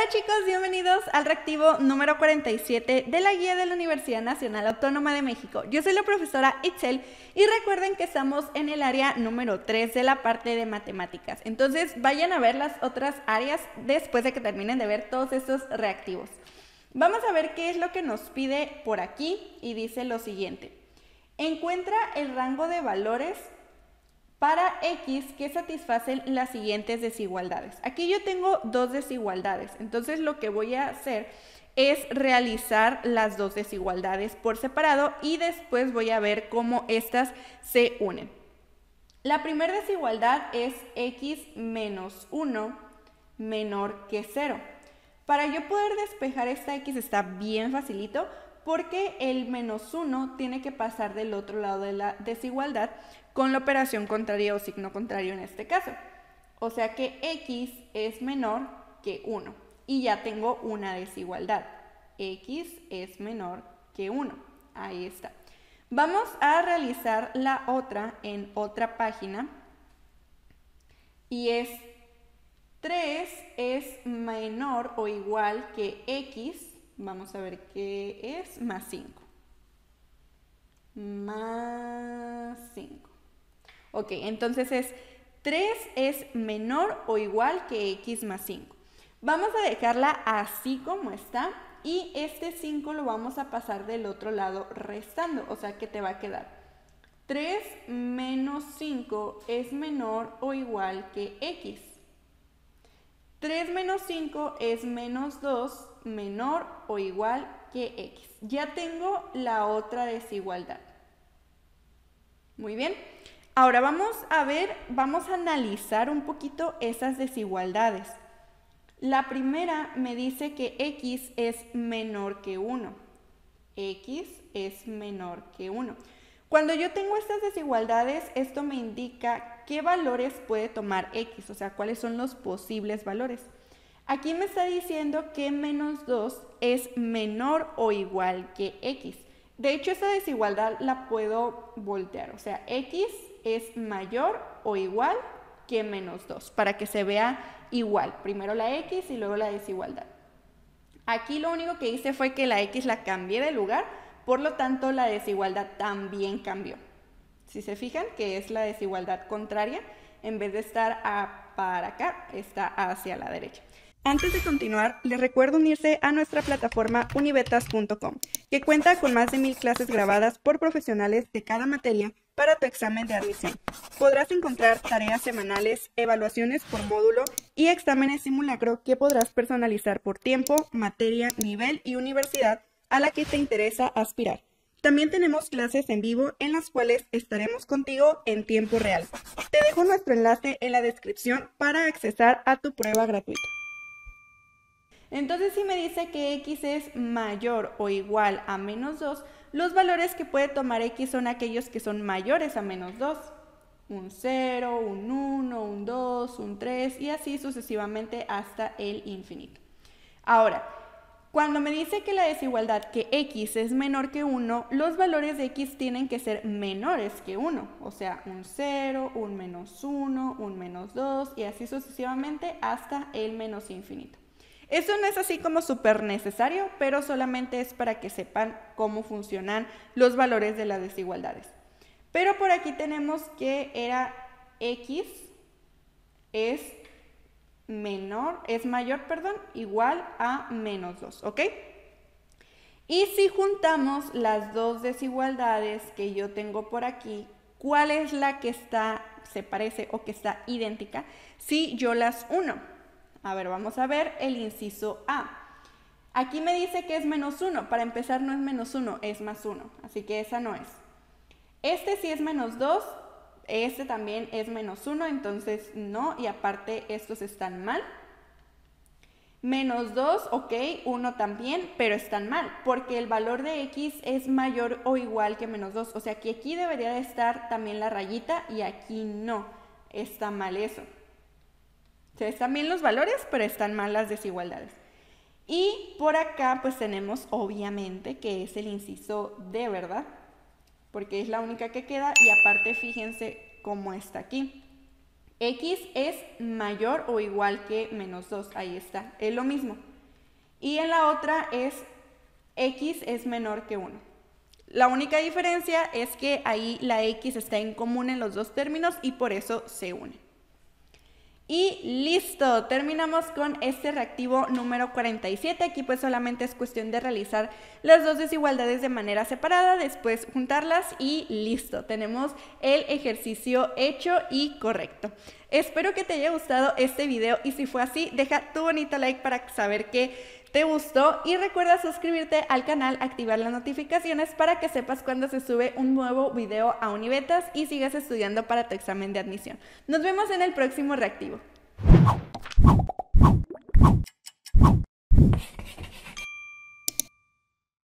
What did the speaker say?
chicos, bienvenidos al reactivo número 47 de la guía de la Universidad Nacional Autónoma de México. Yo soy la profesora Itzel y recuerden que estamos en el área número 3 de la parte de matemáticas. Entonces vayan a ver las otras áreas después de que terminen de ver todos estos reactivos. Vamos a ver qué es lo que nos pide por aquí y dice lo siguiente. Encuentra el rango de valores para X que satisfacen las siguientes desigualdades. Aquí yo tengo dos desigualdades, entonces lo que voy a hacer es realizar las dos desigualdades por separado y después voy a ver cómo estas se unen. La primera desigualdad es X menos 1 menor que 0. Para yo poder despejar esta X está bien facilito, porque el menos 1 tiene que pasar del otro lado de la desigualdad con la operación contraria o signo contrario en este caso. O sea que X es menor que 1 y ya tengo una desigualdad. X es menor que 1. Ahí está. Vamos a realizar la otra en otra página y es 3 es menor o igual que X. Vamos a ver qué es, más 5. Más 5. Ok, entonces es 3 es menor o igual que X más 5. Vamos a dejarla así como está y este 5 lo vamos a pasar del otro lado restando, o sea que te va a quedar 3 menos 5 es menor o igual que X. 3 menos 5 es menos 2 menor o igual que X. Ya tengo la otra desigualdad. Muy bien. Ahora vamos a analizar un poquito esas desigualdades. La primera me dice que X es menor que 1. X es menor que 1. Cuando yo tengo estas desigualdades, esto me indica qué valores puede tomar X, o sea, cuáles son los posibles valores. Aquí me está diciendo que menos 2 es menor o igual que X. De hecho, esta desigualdad la puedo voltear, o sea, X es mayor o igual que menos 2, para que se vea igual. Primero la X y luego la desigualdad. Aquí lo único que hice fue que la X la cambié de lugar, por lo tanto la desigualdad también cambió. Si se fijan que es la desigualdad contraria, en vez de estar para acá, está hacia la derecha. Antes de continuar, les recuerdo unirse a nuestra plataforma univetas.com, que cuenta con más de 1000 clases grabadas por profesionales de cada materia para tu examen de admisión. Podrás encontrar tareas semanales, evaluaciones por módulo y exámenes simulacro que podrás personalizar por tiempo, materia, nivel y universidad a la que te interesa aspirar. También tenemos clases en vivo en las cuales estaremos contigo en tiempo real. Te dejo nuestro enlace en la descripción para accesar a tu prueba gratuita. Entonces, si me dice que X es mayor o igual a menos 2, los valores que puede tomar X son aquellos que son mayores a menos 2. Un 0, un 1, un 2, un 3 y así sucesivamente hasta el infinito. Ahora, cuando me dice que la desigualdad que X es menor que 1, los valores de X tienen que ser menores que 1. O sea, un 0, un menos 1, un menos 2 y así sucesivamente hasta el menos infinito. Eso no es así como súper necesario, pero solamente es para que sepan cómo funcionan los valores de las desigualdades. Pero por aquí tenemos que era X es mayor, igual a menos 2, ¿ok? Y si juntamos las dos desigualdades que yo tengo por aquí, ¿cuál es la que se parece o que está idéntica si yo las uno? A ver, vamos a ver el inciso A. Aquí me dice que es menos 1. Para empezar no es menos 1, es más 1. Así que esa no es. Este sí es menos 2. Este también es menos 1, entonces no. Y aparte estos están mal. Menos 2, ok, 1 también, pero están mal. Porque el valor de X es mayor o igual que menos 2. O sea que aquí debería de estar también la rayita y aquí no. Está mal eso. Están bien los valores, pero están mal las desigualdades. Y por acá pues tenemos obviamente que es el inciso D, ¿verdad? Porque es la única que queda y aparte fíjense cómo está aquí. X es mayor o igual que menos 2, ahí está, es lo mismo. y en la otra es x es menor que 1. La única diferencia es que ahí la x está en común en los dos términos y por eso se une. Y listo, terminamos con este reactivo número 47. Aquí pues solamente es cuestión de realizar las dos desigualdades de manera separada, después juntarlas y listo. Tenemos el ejercicio hecho y correcto. Espero que te haya gustado este video y si fue así, deja tu bonito like para saber que te gustó y recuerda suscribirte al canal, activar las notificaciones para que sepas cuando se sube un nuevo video a Unibetas y sigas estudiando para tu examen de admisión. Nos vemos en el próximo reactivo.